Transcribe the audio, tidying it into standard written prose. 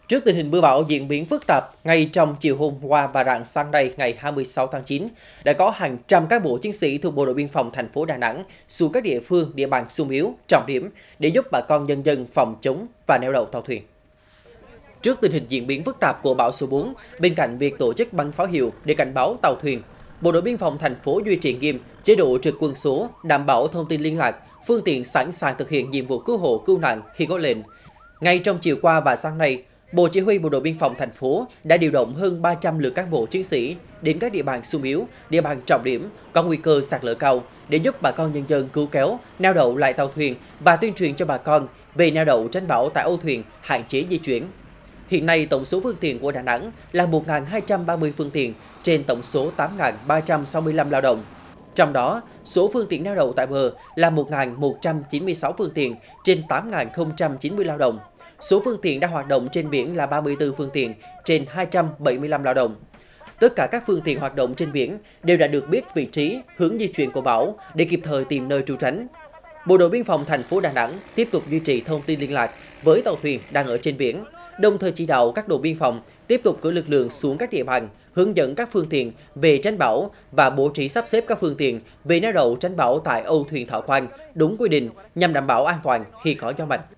Trước tình hình mưa bão diễn biến phức tạp, ngay trong chiều hôm qua và rạng sáng nay ngày 26 tháng 9, đã có hàng trăm cán bộ chiến sĩ thuộc Bộ đội Biên phòng thành phố Đà Nẵng xuống các địa phương, địa bàn xung yếu, trọng điểm để giúp bà con nhân dân phòng chống và neo đậu tàu thuyền. Trước tình hình diễn biến phức tạp của bão số 4, bên cạnh việc tổ chức bắn pháo hiệu để cảnh báo tàu thuyền, Bộ đội Biên phòng thành phố duy trì nghiêm chế độ trực quân số, đảm bảo thông tin liên lạc, phương tiện sẵn sàng thực hiện nhiệm vụ cứu hộ cứu nạn khi có lệnh. Ngay trong chiều qua và sáng nay, Bộ Chỉ huy Bộ đội Biên phòng thành phố đã điều động hơn 300 lượt cán bộ chiến sĩ đến các địa bàn xung yếu, địa bàn trọng điểm có nguy cơ sạt lở cao để giúp bà con nhân dân cứu kéo, neo đậu lại tàu thuyền và tuyên truyền cho bà con về neo đậu tránh bão tại âu thuyền, hạn chế di chuyển. Hiện nay, tổng số phương tiện của Đà Nẵng là 1.230 phương tiện trên tổng số 8.365 lao động. Trong đó, số phương tiện neo đậu tại bờ là 1.196 phương tiện trên 8.090 lao động. Số phương tiện đang hoạt động trên biển là 34 phương tiện trên 275 lao động. Tất cả các phương tiện hoạt động trên biển đều đã được biết vị trí, hướng di chuyển của bão để kịp thời tìm nơi trú tránh. Bộ đội Biên phòng thành phố Đà Nẵng tiếp tục duy trì thông tin liên lạc với tàu thuyền đang ở trên biển, đồng thời chỉ đạo các đồn biên phòng tiếp tục cử lực lượng xuống các địa bàn, hướng dẫn các phương tiện về tránh bão và bố trí sắp xếp các phương tiện về neo đậu tránh bão tại âu thuyền Thọ Quang đúng quy định nhằm đảm bảo an toàn khi có gió mạnh.